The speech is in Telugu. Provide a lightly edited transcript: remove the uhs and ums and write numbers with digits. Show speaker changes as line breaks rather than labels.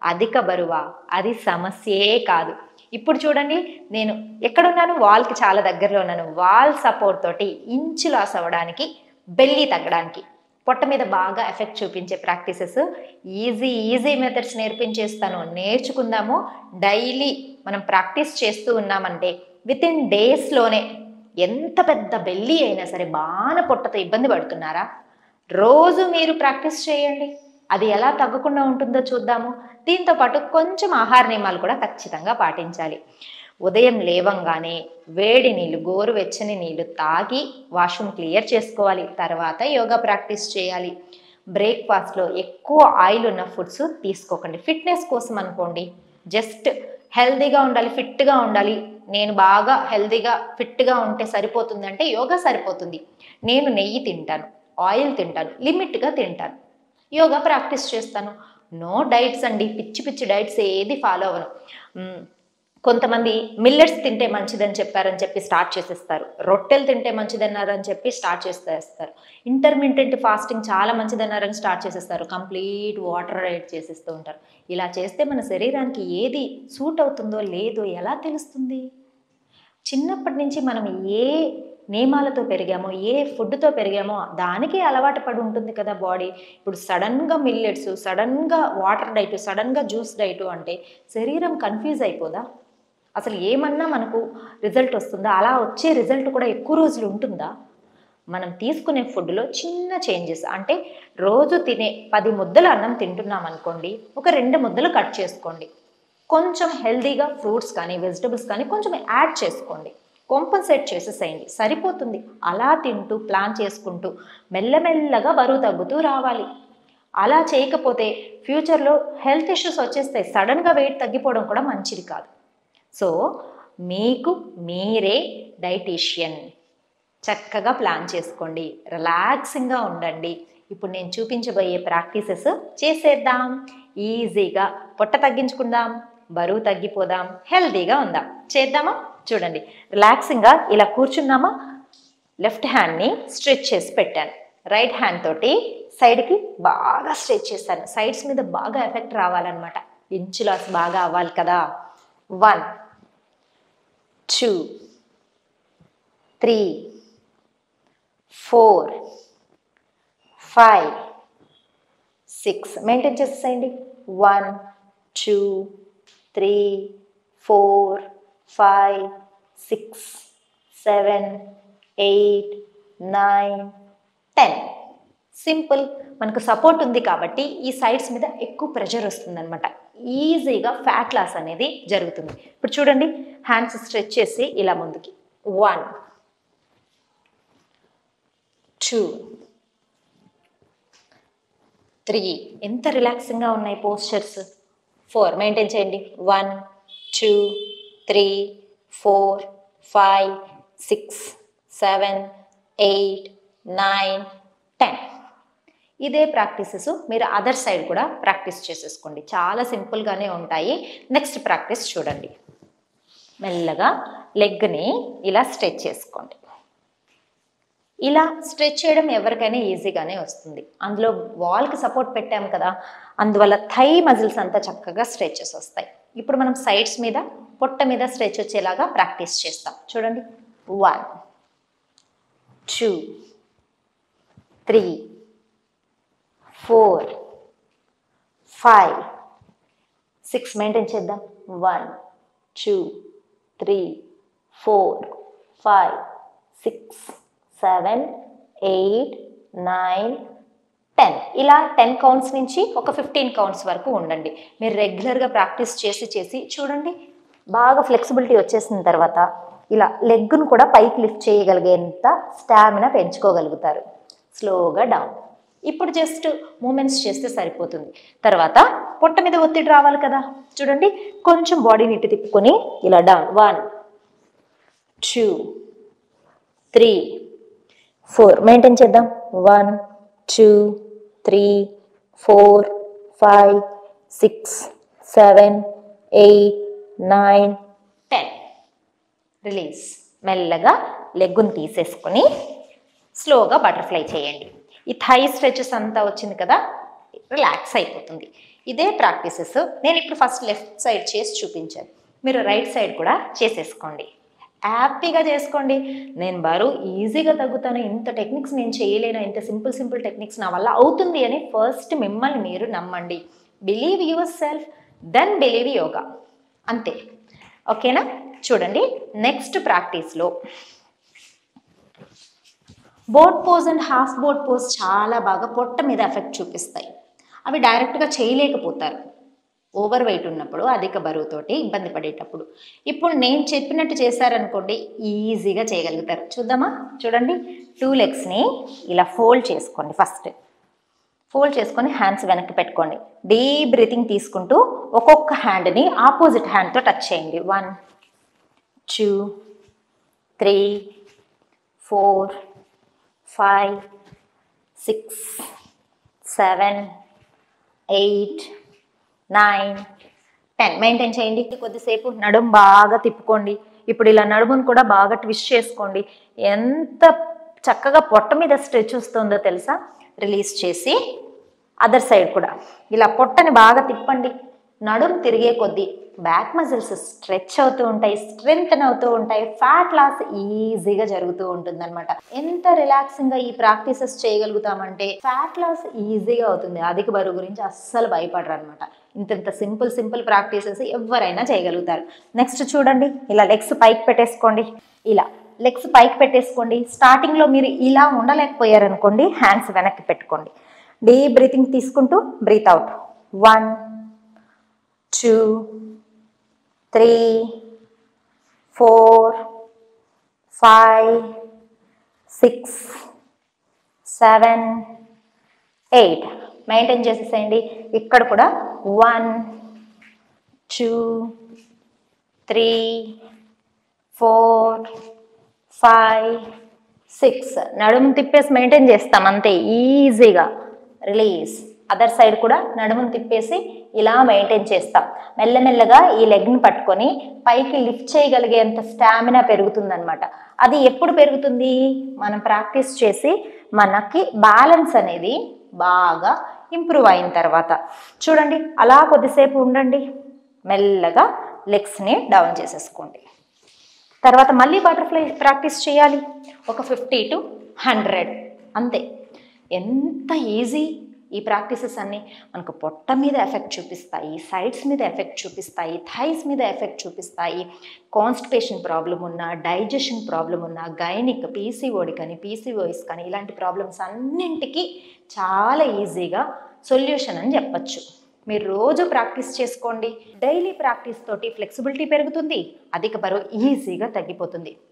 అధిక బరువా? అది సమస్యే కాదు. ఇప్పుడు చూడండి, నేను ఎక్కడున్నాను? వాల్కి చాలా దగ్గరలో ఉన్నాను. వాల్ సపోర్ట్ తోటి ఇంచు లాస్ అవ్వడానికి, బెల్లీ తగ్గడానికి, పొట్ట మీద బాగా ఎఫెక్ట్ చూపించే ప్రాక్టీసెస్, ఈజీ మెథడ్స్ నేర్పించేస్తాను. నేర్చుకుందాము. డైలీ మనం ప్రాక్టీస్ చేస్తూ ఉన్నామంటే వితిన్ డేస్లోనే ఎంత పెద్ద బెల్లీ అయినా సరే బాగా పొట్టతో ఇబ్బంది పడుతున్నారా? రోజు మీరు ప్రాక్టీస్ చేయండి. అది ఎలా తగ్గకుండా ఉంటుందో చూద్దాము. దీంతో పాటు కొంచెం ఆహార నియమాలు కూడా ఖచ్చితంగా పాటించాలి. ఉదయం లేవంగానే వేడి నీళ్ళు, గోరువెచ్చని నీళ్ళు తాగి వాష్రూమ్ క్లియర్ చేసుకోవాలి. తర్వాత యోగా ప్రాక్టీస్ చేయాలి. బ్రేక్ఫాస్ట్లో ఎక్కువ ఆయిల్ ఉన్న ఫుడ్స్ తీసుకోకండి. ఫిట్నెస్ కోసం అనుకోండి, జస్ట్ హెల్తీగా ఉండాలి, ఫిట్గా ఉండాలి, నేను బాగా హెల్తీగా ఫిట్గా ఉంటే సరిపోతుంది అంటే యోగా సరిపోతుంది. నేను నెయ్యి తింటాను, ఆయిల్ తింటాను, లిమిట్గా తింటాను, యోగా ప్రాక్టీస్ చేస్తాను. నో డైట్స్ అండి, పిచ్చి డైట్స్ ఏది ఫాలో అవ్వను. కొంతమంది మిల్లెట్స్ తింటే మంచిదని చెప్పారని చెప్పి స్టార్ట్ చేసేస్తారు, రొట్టెలు తింటే మంచిదన్నారని చెప్పి స్టార్ట్ చేసేస్తారు, ఇంటర్మిటెంట్ ఫాస్టింగ్ చాలా మంచిదన్నారని స్టార్ట్ చేసేస్తారు, కంప్లీట్ వాటర్ డైట్ చేసేస్తూ ఉంటారు. ఇలా చేస్తే మన శరీరానికి ఏది సూట్ అవుతుందో లేదో ఎలా తెలుస్తుంది? చిన్నప్పటి నుంచి మనం ఏ నియమాలతో పెరిగామో, ఏ ఫుడ్తో పెరిగామో దానికి అలవాటు పడి ఉంటుంది కదా బాడీ. ఇప్పుడు సడన్గా మిల్లెట్స్, సడన్గా వాటర్ డైట్, సడన్గా జ్యూస్ డైట్ అంటే శరీరం కన్ఫ్యూజ్ అయిపోదా? అసలు ఏమన్నా మనకు రిజల్ట్ వస్తుందా? అలా వచ్చే రిజల్ట్ కూడా ఎక్కువ రోజులు ఉంటుందా? మనం తీసుకునే ఫుడ్లో చిన్న చేంజెస్, అంటే రోజు తినే 10 ముద్దల అన్నం తింటున్నాం అనుకోండి, ఒక 2 ముద్దలు కట్ చేసుకోండి. కొంచెం హెల్దీగా ఫ్రూట్స్ కానీ వెజిటబుల్స్ కానీ కొంచెం యాడ్ చేసుకోండి. కాంపన్సేట్ చేసేసేయండి, సరిపోతుంది. అలా తింటూ ప్లాన్ చేసుకుంటూ మెల్లమెల్లగా బరువు తగ్గుతూ రావాలి. అలా చేయకపోతే ఫ్యూచర్లో హెల్త్ ఇష్యూస్ వచ్చేస్తాయి. సడన్గా వెయిట్ తగ్గిపోవడం కూడా మంచిది కాదు. సో మీకు మీరే డైటీషియన్. చక్కగా ప్లాన్ చేసుకోండి, రిలాక్సింగ్గా ఉండండి. ఇప్పుడు నేను చూపించబోయే ప్రాక్టీసెస్ చేసేద్దాం. ఈజీగా పొట్ట తగ్గించుకుందాం, బరువు తగ్గిపోదాం, హెల్తీగా ఉందాం. చేద్దామా? చూడండి, రిలాక్సింగ్గా ఇలా కూర్చున్నామా? లెఫ్ట్ హ్యాండ్ని స్ట్రెచ్ చేసి పెట్టాను, రైట్ హ్యాండ్ తోటి సైడ్కి బాగా స్ట్రెచ్ చేస్తాను. సైడ్స్ మీద బాగా ఎఫెక్ట్ రావాలన్నమాట, ఇంచు లాస్ బాగా అవ్వాలి కదా. 1 2 3 4 5 6 మెయింటైన్ చేసేసేయండి. 1 2 3 4 5 6 7 8 9 10. సింపుల్. మనకు సపోర్ట్ ఉంది కాబట్టి ఈ సైడ్స్ మీద ఎక్కువ ప్రెషర్ వస్తుందన్నమాట. ఈజీగా ఫ్యాట్ లాస్ అనేది జరుగుతుంది. ఇప్పుడు చూడండి, హ్యాండ్స్ స్ట్రెచ్ చేసి ఇలా ముందుకి 1 2 3, ఎంత రిలాక్సింగ్గా ఉన్నాయి పోస్చర్స్. 4 మెయింటైన్ చేయండి. 1 2 3 4 5 6 7 8 9 10. ఇదే ప్రాక్టీసెస్ మీరు అదర్ సైడ్ కూడా ప్రాక్టీస్ చేసేసుకోండి, చాలా సింపుల్గానే ఉంటాయి. నెక్స్ట్ ప్రాక్టీస్ చూడండి. మెల్లగా లెగ్ని ఇలా స్ట్రెచ్ చేసుకోండి. ఇలా స్ట్రెచ్ చేయడం ఎవరికైనా ఈజీగానే వస్తుంది. అందులో వాల్కి సపోర్ట్ పెట్టాం కదా, అందువల్ల థై మజిల్స్ అంతా చక్కగా స్ట్రెచెస్ వస్తాయి. ఇప్పుడు మనం సైడ్స్ మీద, పొట్ట మీద స్ట్రెచ్ వచ్చేలాగా ప్రాక్టీస్ చేస్తాం. చూడండి, 1 2 3 4 5 6 మెయింటైన్ చేద్దాం. 1 2 3 4 5 6 7 8 9 10. ఇలా 10 కౌంట్స్ నుంచి ఒక 15 కౌంట్స్ వరకు ఉండండి. మీరు రెగ్యులర్గా ప్రాక్టీస్ చేసి చూడండి, బాగా ఫ్లెక్సిబిలిటీ వచ్చేసిన తర్వాత ఇలా లెగ్ను కూడా పైకి లిఫ్ట్ చేయగలిగేంత స్టామినా పెంచుకోగలుగుతారు. స్లోగా డౌన్. ఇప్పుడు జస్ట్ మూమెంట్స్ చేస్తే సరిపోతుంది. తర్వాత పొట్ట మీద ఒత్తిడి రావాలి కదా, చూడండి, కొంచెం బాడీని ఇటు తిప్పుకొని ఇలా డౌన్. 1 2 3 4 మెయింటైన్ చేద్దాం. 1 2 3 4 5 6 7 8 9 10. రిలీజ్. మెల్లగా లెగ్గును తీసేసుకొని స్లోగా బటర్ఫ్లై చేయండి. ఈ థై స్ట్రెచెస్ అంతా వచ్చింది కదా, రిలాక్స్ అయిపోతుంది. ఇదే ప్రాక్టీసెస్ నేను ఇప్పుడు ఫస్ట్ లెఫ్ట్ సైడ్ చేసి చూపించాను, మీరు రైట్ సైడ్ కూడా చేసేసుకోండి. హ్యాపీగా చేసుకోండి. నేను బరువు ఈజీగా తగ్గుతాను, ఇంత టెక్నిక్స్ నేను చేయలేను, ఇంత సింపుల్ టెక్నిక్స్ నా వల్ల అవుతుంది అని ఫస్ట్ మిమ్మల్ని మీరు నమ్మండి. Believe yourself, then believe yoga. అంతే. ఓకేనా? చూడండి, నెక్స్ట్ ప్రాక్టీస్లో boat pose and half boat pose చాలా బాగా పొట్ట మీద ఎఫెక్ట్ చూపిస్తాయి. అవి డైరెక్ట్గా చేయలేకపోతారు ఓవర్ వెయిట్ ఉన్నప్పుడు, అధిక బరువుతోటి ఇబ్బంది పడేటప్పుడు. ఇప్పుడు నేను చెప్పినట్టు చేశారనుకోండి, ఈజీగా చేయగలుగుతారు. చూద్దామా? చూడండి, 2 లెగ్స్ని ఇలా ఫోల్డ్ చేసుకోండి. ఫస్ట్ ఫోల్డ్ చేసుకొని హ్యాండ్స్ వెనక్కి పెట్టుకోండి. డీప్ బ్రీతింగ్ తీసుకుంటూ ఒక్కొక్క హ్యాండ్ని ఆపోజిట్ హ్యాండ్తో టచ్ చేయండి. 1 2 3 4 5 6 7 8 9 10 మెయింటైన్ చేయండి. కొద్దిసేపు నడుము బాగా తిప్పుకోండి. ఇప్పుడు ఇలా నడుమును కూడా బాగా ట్విస్ట్ చేసుకోండి. ఎంత చక్కగా పొట్ట మీద స్ట్రెచ్ వస్తుందో తెలుసా? రిలీజ్ చేసి అదర్ సైడ్ కూడా ఇలా పొట్టని బాగా తిప్పండి. నడుము తిరిగే కొద్దీ బ్యాక్ మజిల్స్ స్ట్రెచ్ అవుతూ ఉంటాయి, స్ట్రెంగ్తన్ అవుతూ ఉంటాయి, ఫ్యాట్ లాస్ ఈజీగా జరుగుతూ ఉంటుంది అనమాట. ఎంత రిలాక్సింగ్గా ఈ ప్రాక్టీసెస్ చేయగలుగుతామంటే ఫ్యాట్ లాస్ ఈజీగా అవుతుంది. అధిక బరువు గురించి అస్సలు భయపడరు అనమాట. ఇంత సింపుల్ ప్రాక్టీసెస్ ఎవరైనా చేయగలుగుతారు. నెక్స్ట్ చూడండి, ఇలా లెగ్స్ పైకి పెట్టేసుకోండి. ఇలా లెగ్స్ పైకి పెట్టేసుకోండి. స్టార్టింగ్లో మీరు ఇలా ఉండలేకపోయారనుకోండి, హ్యాండ్స్ వెనక్కి పెట్టుకోండి. డీప్ బ్రీతింగ్ తీసుకుంటూ బ్రీత్ అవుట్. 1 2 3 4 5 6 7 8 మెయింటైన్ చేసేసేయండి. ఇక్కడ కూడా 1 2 3 4 5 6 నడుము తిప్పేసి మెయింటైన్ చేస్తాం అంతే, ఈజీగా. రిలీజ్. అదర్ సైడ్ కూడా నడుమును తిప్పేసి ఇలా మెయింటైన్ చేస్తాం. మెల్లమెల్లగా ఈ లెగ్ని పట్టుకొని పైకి లిఫ్ట్ చేయగలిగేంత స్టామినా పెరుగుతుందన్నమాట. అది ఎప్పుడు పెరుగుతుంది? మనం ప్రాక్టీస్ చేసి మనకి బ్యాలెన్స్ అనేది బాగా ఇంప్రూవ్ అయిన తర్వాత. చూడండి, అలా కొద్దిసేపు ఉండండి. మెల్లగా లెగ్స్ని డౌన్ చేసేసుకోండి. తర్వాత మళ్ళీ బటర్ఫ్లై ప్రాక్టీస్ చేయాలి. ఒక 50 to 100 అంతే. ఎంత ఈజీ! ఈ ప్రాక్టీసెస్ అన్నీ మనకు పొట్ట మీద ఎఫెక్ట్ చూపిస్తాయి, సైడ్స్ మీద ఎఫెక్ట్ చూపిస్తాయి, థైస్ మీద ఎఫెక్ట్ చూపిస్తాయి. కాన్స్టిపేషన్ ప్రాబ్లం ఉన్నా, డైజెషన్ ప్రాబ్లం ఉన్నా, గైనిక్, పీసీఓడి కానీ పీసీఓఎస్ కానీ ఇలాంటి ప్రాబ్లమ్స్ అన్నింటికి చాలా ఈజీగా సొల్యూషన్ అని చెప్పచ్చు. మీరు రోజు ప్రాక్టీస్ చేసుకోండి. డైలీ ప్రాక్టీస్ తోటి ఫ్లెక్సిబిలిటీ పెరుగుతుంది, అధిక బరువు ఈజీగా తగ్గిపోతుంది.